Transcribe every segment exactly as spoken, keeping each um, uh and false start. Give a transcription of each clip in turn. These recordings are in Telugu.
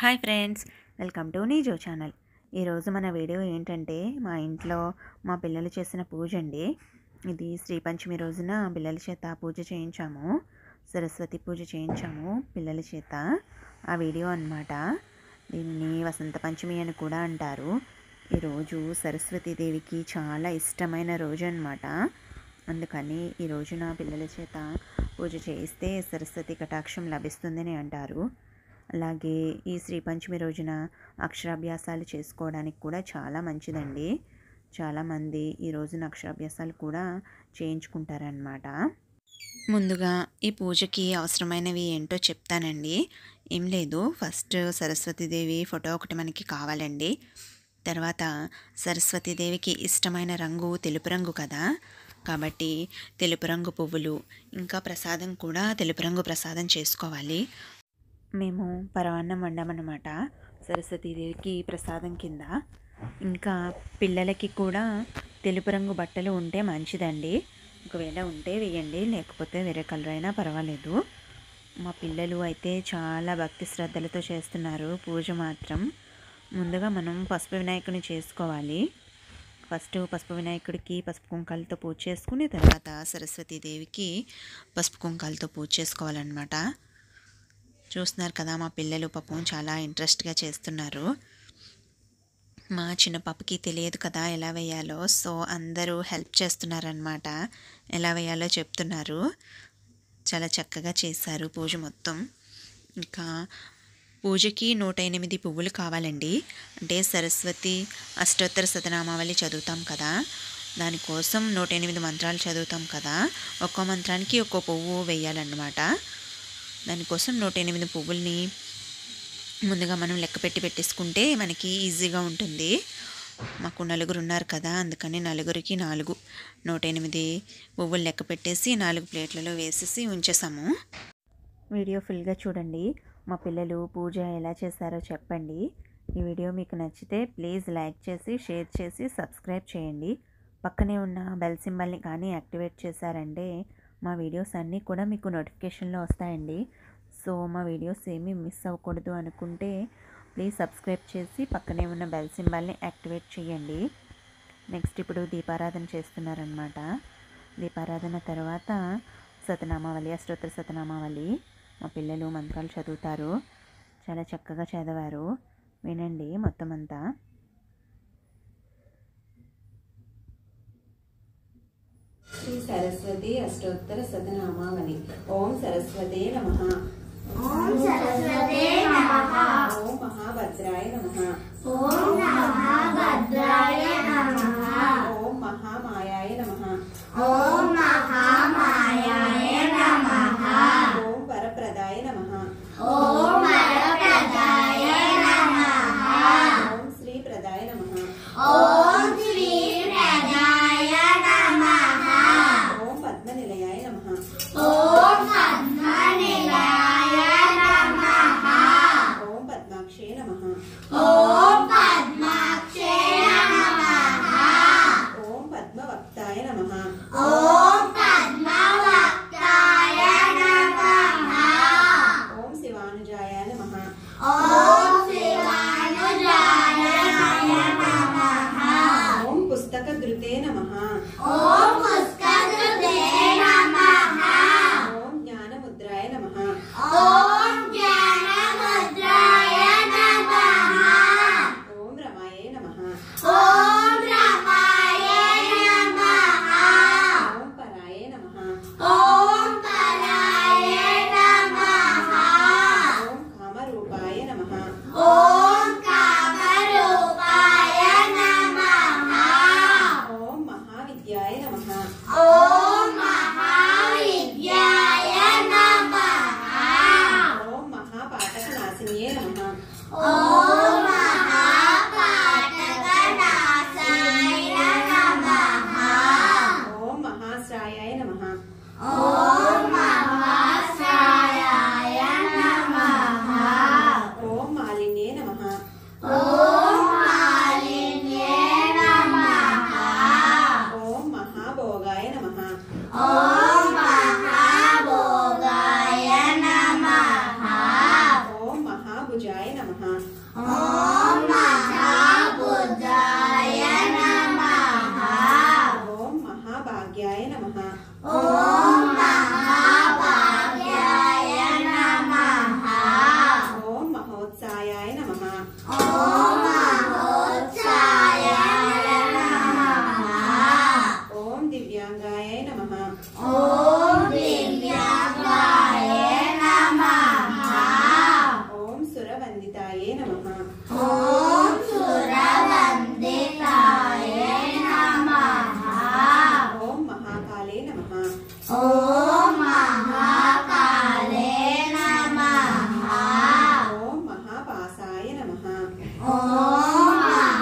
హాయ్ ఫ్రెండ్స్, వెల్కమ్ టు నీజో ఛానల్. ఈరోజు మన వీడియో ఏంటంటే మా ఇంట్లో మా పిల్లలు చేసిన పూజ అండి. ఇది శ్రీ పంచమి రోజున పిల్లల చేత పూజ చేయించాము, సరస్వతి పూజ చేయించాము పిల్లల చేత. ఆ వీడియో అన్నమాట. దీన్ని వసంత పంచమి అని కూడా అంటారు. ఈరోజు సరస్వతీదేవికి చాలా ఇష్టమైన రోజు అన్నమాట. అందుకని ఈ రోజున పిల్లల చేత పూజ చేయిస్తే సరస్వతి కటాక్షం లభిస్తుందని అంటారు. అలాగే ఈ శ్రీ పంచమి రోజున అక్షరాభ్యాసాలు చేసుకోవడానికి కూడా చాలా మంచిదండి. చాలామంది ఈ రోజున అక్షరాభ్యాసాలు కూడా చేయించుకుంటారనమాట. ముందుగా ఈ పూజకి అవసరమైనవి ఏంటో చెప్తానండి. ఏం లేదు, ఫస్ట్ సరస్వతీదేవి ఫోటో ఒకటి మనకి కావాలండి. తర్వాత సరస్వతీదేవికి ఇష్టమైన రంగు తెలుపు రంగు కదా, కాబట్టి తెలుపు రంగు పువ్వులు, ఇంకా ప్రసాదం కూడా తెలుపు రంగు ప్రసాదం చేసుకోవాలి. మేము పరమాన్నం వండామన్నమాట సరస్వతీదేవికి ప్రసాదం కింద. ఇంకా పిల్లలకి కూడా తెలుపు రంగు బట్టలు ఉంటే మంచిదండి. ఒకవేళ ఉంటే వేయండి, లేకపోతే వేరే కలర్ అయినా పర్వాలేదు. మా పిల్లలు అయితే చాలా భక్తి శ్రద్ధలతో చేస్తున్నారు పూజ మాత్రం. ముందుగా మనం పసుపు వినాయకుని చేసుకోవాలి. ఫస్ట్ పసుపు వినాయకుడికి పసుపు కుంకాలతో పూజ చేసుకుని తర్వాత సరస్వతీదేవికి పసుపు కుంకాలతో పూజ చేసుకోవాలన్నమాట. చూస్తున్నారు కదా, మా పిల్లలు పాపం చాలా ఇంట్రెస్ట్గా చేస్తున్నారు. మా చిన్న పాపకి తెలియదు కదా ఎలా వేయాలో, సో అందరూ హెల్ప్ చేస్తున్నారనమాట. ఎలా వేయాలో చెప్తున్నారు. చాలా చక్కగా చేశారు పూజ మొత్తం. ఇంకా పూజకి నూట ఎనిమిది పువ్వులు కావాలండి. అంటే సరస్వతి అష్టోత్తర శతనామావళి చదువుతాం కదా, దానికోసం నూట ఎనిమిది మంత్రాలు చదువుతాం కదా, ఒక్కో మంత్రానికి ఒక్కో పువ్వు వేయాలన్నమాట. దానికోసం నూట ఎనిమిది పువ్వుల్ని ముందుగా మనం లెక్క పెట్టి పెట్టేసుకుంటే మనకి ఈజీగా ఉంటుంది. మాకు నలుగురు ఉన్నారు కదా, అందుకని నలుగురికి నాలుగు నూట ఎనిమిది పువ్వులు లెక్క పెట్టేసి నాలుగు ప్లేట్లలో వేసేసి ఉంచేసాము. వీడియో ఫుల్గా చూడండి. మా పిల్లలు పూజ ఎలా చేశారో చెప్పండి. ఈ వీడియో మీకు నచ్చితే ప్లీజ్ లైక్ చేసి షేర్ చేసి సబ్స్క్రైబ్ చేయండి. పక్కనే ఉన్న బెల్ సింబల్ని కానీ యాక్టివేట్ చేశారంటే మా వీడియోస్ అన్నీ కూడా మీకు నోటిఫికేషన్లో వస్తాయండి. సో మా వీడియోస్ ఏమీ మిస్ అవ్వకూడదు అనుకుంటే ప్లీజ్ సబ్స్క్రైబ్ చేసి పక్కనే ఉన్న బెల్ సింబల్ని యాక్టివేట్ చేయండి. నెక్స్ట్ ఇప్పుడు దీపారాధన చేస్తున్నారనమాట. దీపారాధన తర్వాత శతనామావళి, అష్టోత్తర శతనామావళి మా పిల్లలు మంత్రాలు చదువుతారు. చాలా చక్కగా చదివారు. వినండి మొత్తం అంతా. శ్రీ సరస్వతి అష్టోత్తర శతనామావళి. ఓం సరస్వతే నమః. ఓం సరస్వతే నమః. ఓం మహాభద్రాయ నమః. ఓం మహాభద్రాయ నమః. ఓం మహామాయాయ నమః. ఓం మహామాయాయ నమః. ఓం వరప్రదాయ నమః. ఓం వరప్రదాయ నమః. ఓం శ్రీప్రదాయ నమః. ఓం శ్రీప్రదాయ నమః. ఓం పద్మనిలయాయ నమః. ఓం పద్మనిలయాయ నమః. ఓం పద్మాక్షే నమః. ఓం పద్మాక్షే నమః. ఓం పద్మవక్తాయ నమః. ఓం పద్మవక్తాయ నమః. ఓం శివానుజాయ నమః. ఓం శివానుజాయ నమః. ఓం పుస్తకధృతే నమః. ఓం పుస్తకధృతే నమః. ఓం జ్ఞానముద్రాయ నమః. ఓం జ్ఞానముద్రాయ నమః. ఓం రమాయే నమః. ఓం రమాయ నమః. ఓం పరాయే నమః. ఓం పరాయ నమః. ఓం కామరూపాయ నమః. ఓం కామరూపాయ నమః. ఓం మహావిద్యాయ నమః. ఓం మహావిద్యాయ నమః. ఓం మహాపాఠకనాశిన్యే నమః. ఓం మహాపాఠకనాశాయ నమః. ఓం మహాశ్రాయాయ నమః. ఓం మహాశ్రాయాయ నమః. ఓం మాలిన్యే నమః. ఓం మాలిన్యే నమః. ఓం మహాభోగాయ నమః. ఓం మహాభోగాయ నమః. ఓం మహాభూ महाभुजाय नमः। ओम महाभुजाय नमः। ओम महाभाग्याय नमः। ओम महाभाग्याय नमः। ओम महोत्सायाय नमः। ओम महोत्सायाय नमः। ओम दिव्यांगाय नमः। ओम दिव्यांगाय नमः। ओम सुरवंदिताय नमः। ओम सुरवंदिताय नमः। ओम महाकाले नमः। ओम महाकाले नमः। ओम महापासाय नमः। ओम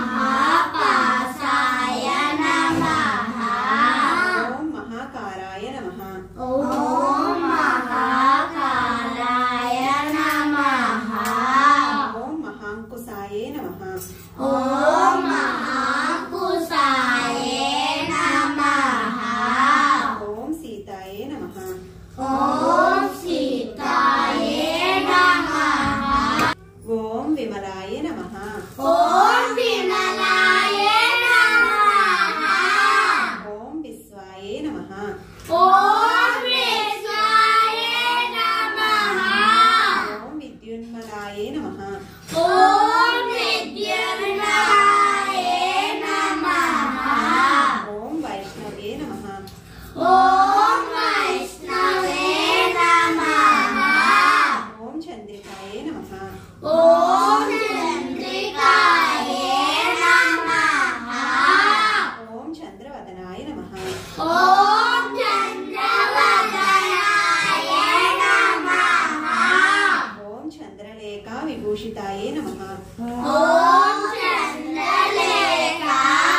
महापासाय नमः। ओम महाकाराय नमः। ओम महाकालाय नमः। ओम महांकुशाय नमः। ओम महाकुशाय नमः। ओम सीताय नमः। ओम सीताय नमः। ओम विमलाय नमः। ओम विमलाय नमः। ओम विश्वाय नमः। ओम विश्वाय नमः। ओम विद्युन्मलाय नमः। ओम विद्युन्मलाय नमः। ओम वैष्णवे नमः। ओम वैष्णवे नमः। ओम चंद्रिकाय नमः। ओम चंद्रिकाय नमः। ओम चंद्रवदनाय नमः। ओम चंद्रवदनाय नमः। ओम चंद्रलेखा विभूषिताय नमः। ओम चंद्रलेखा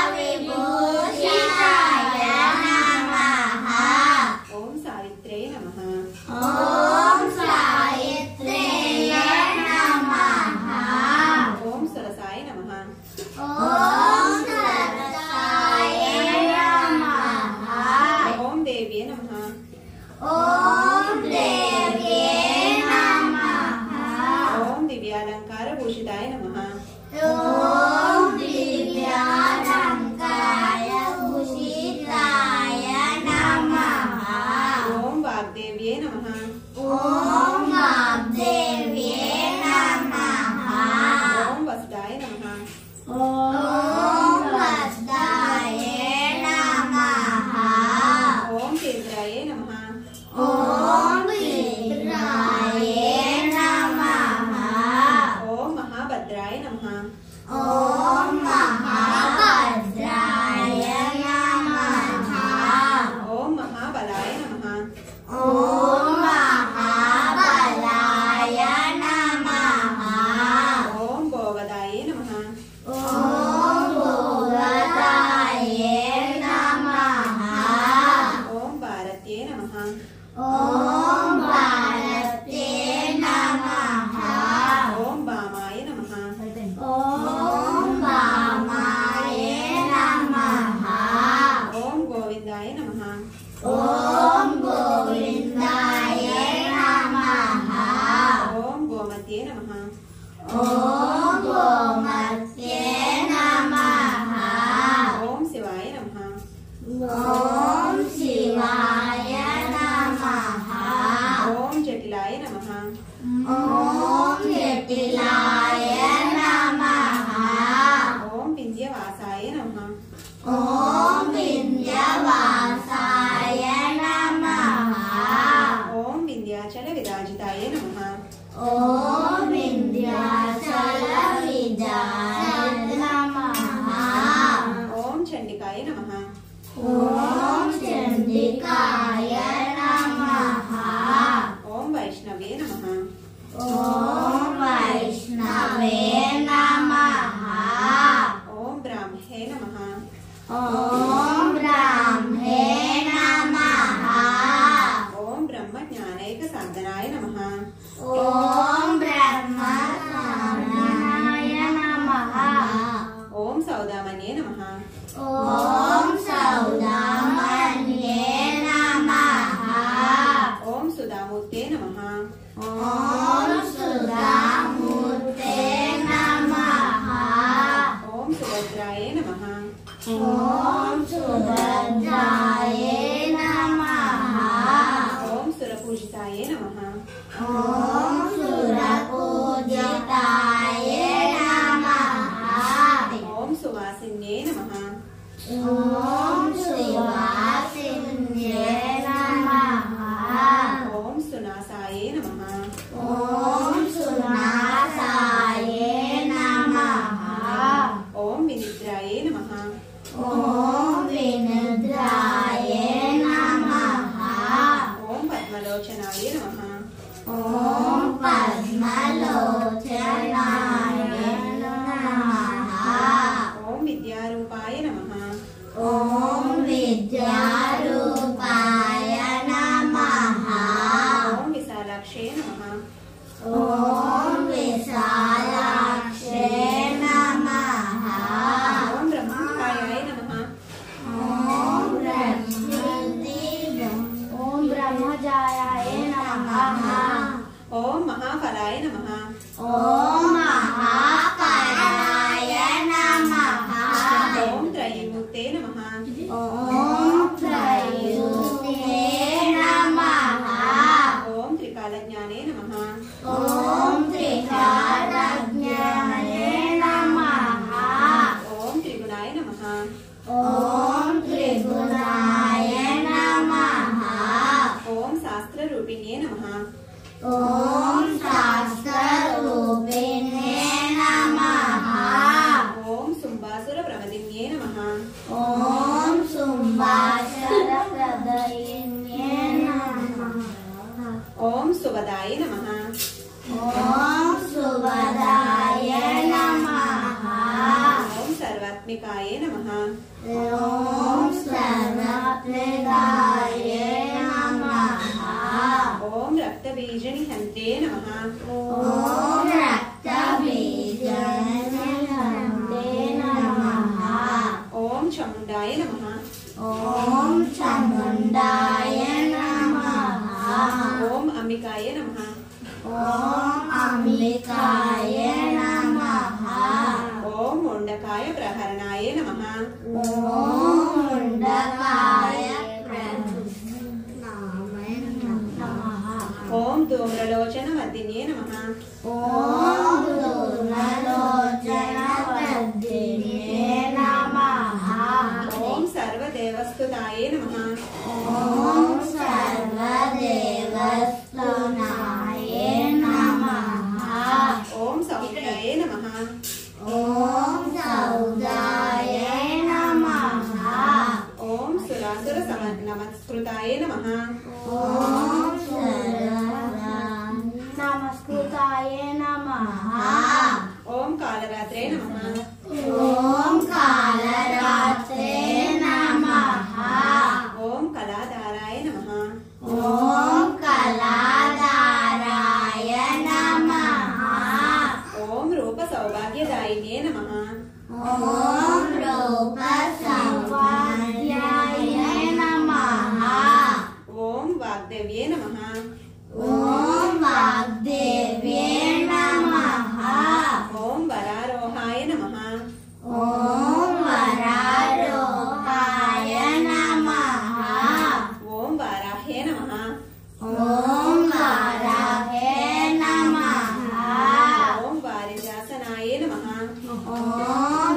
विभूषिताय नमः। ओम सावित्रे नमः। ओम सावित्र्यै नमः। ओम सरसाय नमः। ओम सरसाय नमः। ओम देव्ये नमः। ओम देव्ये नमः। ओम दिव्यालंकार भूषिताय नमः। ओम दिव्यालंकार भूषिताय नमः। ओम वाग्देव्ये नमः। ओम वाग्देव्ये नमः। ओम वसुदाय नमः। ओम वसुदाय नमः। ओम केन्द्राय नमः। ओम इंद्राय नमः। ओम महाभद्राय नमः। ओम महाभद्राय नमः। ओम महाबलाय नमः। ओम महाबलाय नमः। ओम गोवदाय नमः। ओम भोगदाय नमः। ओम भारत्ये नमः। ओम भारते नमः। ओम वामाय नमः। ओम वामाय नमः। ओम गोविंदाय नमः। ओम गोविंदाय नमः। ओम गोमत्ये नमः। ओम गोमत्ये नमः। ओम शिवाय नमः। ओम शिवाय नमः। ओम जटिलाय नमः। ओम जटिलाय नमः। ओम विंध्यवासाय नमः। ओम विंध्यवासाय नमः। ओम विंध्याचल विराजिताय नमः। ओम विंध्याचल विराजिताय नमः। ओम चंडिकाय नमः। ओम चंडिकाय नमः। ओम वैष्णवे नमः। ओम वैष्णवे नमः। ओम ब्राह्मणे नमः। ओम ब्राह्मणे नमः। ओम ब्रह्मज्ञानैक साधनाय नमः। ओम ब्रह्मज्ञानाय नमः। ओम सौदामन्ये नमः। ओम सौदामन्ये नमः। ओम सुधामूर्ते नमः। ओम सुधामूर्ते ఓం మహాకారాయ నమః. ఓం త్రయీమూర్తే నమః. ఓం త్రయూతే నమః. ఓం త్రికాలజ్ఞానే నమః. ఓం త్రికాలజ్ఞానే నమః. ఓం త్రిగుణాయ నమః. ఓం త్రిగుణాయ నమః. ఓం శాస్త్రరూపిణ్యే నమః. ఓం శాస్త్రరూపిణే నమః. ఓం శుంభాసుర ప్రమదిన్యే నమః. ఓం శుంభాసురప్రదయిన్యే నమః. ఓం సువదాయ నమః. ఓం సువదాయ నమః. ఓం సర్వాత్మికాయ నమః. ఓం సర్వప్రదాయ నమః. ఓం రక్తబీజనిహంత్రే నమః. ఓం రక్తబీజనిహంతే నమః. ఓం చముండాయ నమః. ఓం చాముండాయ నమః. ఓం అంబికాయ నమః. ఓం అంబికాయ నమః. ఓం ముండకాయ ప్రహరణాయ నమః. ఓం ముండకాయ ప్రహరణాయ నమః. ఓం ధూమ్రలోచన వర్ధిన్యే నమః. ఓం ధూమ్రలోచనవర్ధిన్యే నమః. ఓం సర్వదేవస్తుతాయ నమః. ఓం సర్వదేవస్తునాయ నమః. ఓం సౌఖ్యాయ నమః. ఓం సౌదాయ నమః. ఓం సురాసుర సమ నమస్కృతాయ నమః. ఓం నమస్కృతాయ నమః. ఓం కాలరాత్రే నమః. ఓం కాలరాత్రే నమః. ఓం కళాధారాయ నమః. ఓం కళాధారాయ నమః. ఓం రూప సౌభాగ్యదాయినే నమః. ఓం రూప సౌభాగ్యాయ నమః. ఓం వాగ్దేవ్యే నమః. ఓం వాగ్దేవ్యే నమః. ఓం వరారోహాయ నమః. ఓం వరారోహాయ నమః. ఓం వారాహ్యే నమః. ఓం వారాహే నమః. ఓం వారిజాసనాయ నమః. ఓం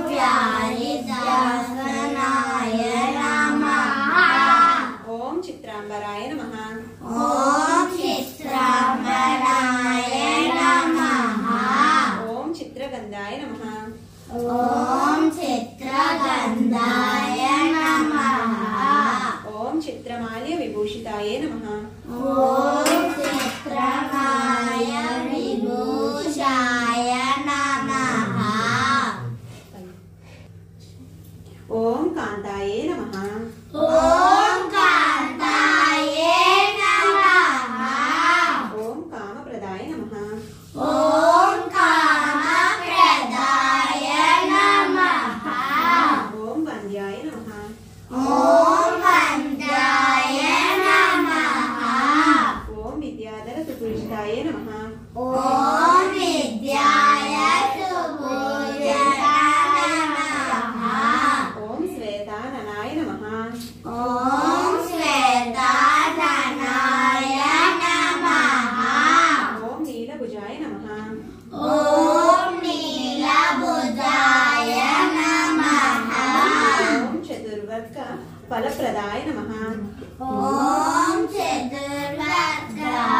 వ్యారిజాసనాయ నమః. ఓం చిత్రాంబరాయ నమః. ఓం చిత్రాంబరాయ నమః. ఓం చిత్రగంధాయ నమః. ఓం చిత్రగంధాయ నమః. ఓం చిత్రమాల్య విభూషితాయ నమః. ఓం చిత్రమాయ విభూషాయ నమః. ఓం కాంతాయ నమః. ఓం కాంతాయ నమః. ఓం కామప్రదాయ నమః. ఓం కామప్రదాయ నమః. ఓం వంద్యాయ నమః. ఓం వంద్యాయ నమః. ఓం విద్యాధర సుపూజితాయ నమః. ఓం విద్యాయ సుపూజితాయ నమః. ఓం శ్వేతాననాయ నమః. ఓం శ్వేతాననాయ నమః. ఓం నీలభుజాయ నమః. ఓం నీలభుజాయ నమః. ఓం చతుర్వర్గ ఫలప్రదాయ నమః. ఓం చతుర్వర్గ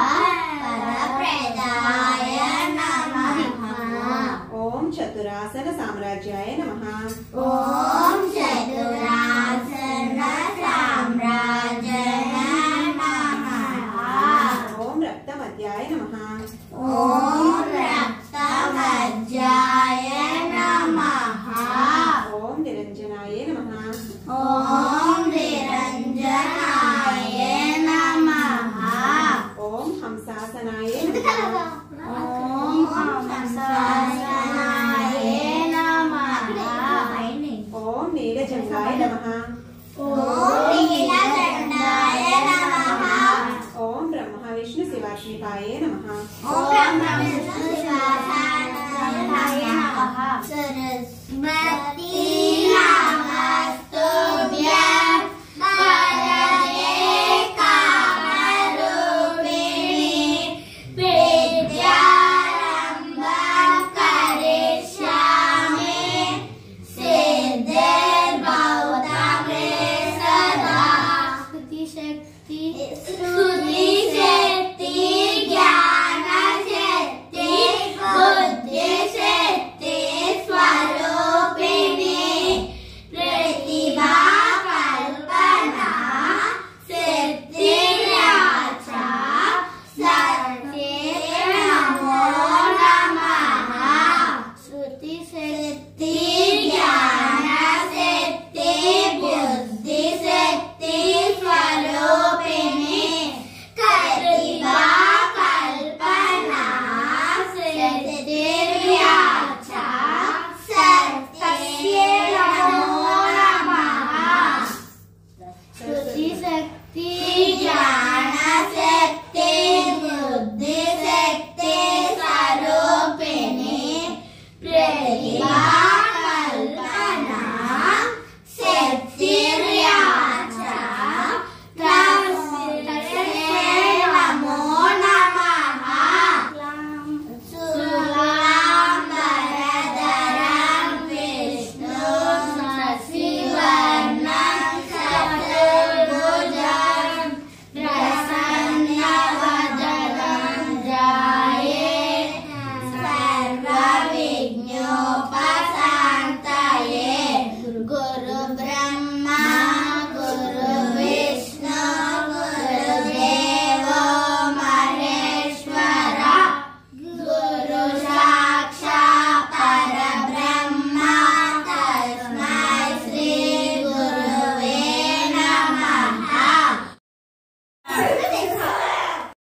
ఫలప్రదాయ నమః. ఓం చతురాసన సామ్రాజ్యాయ నమః. ఓం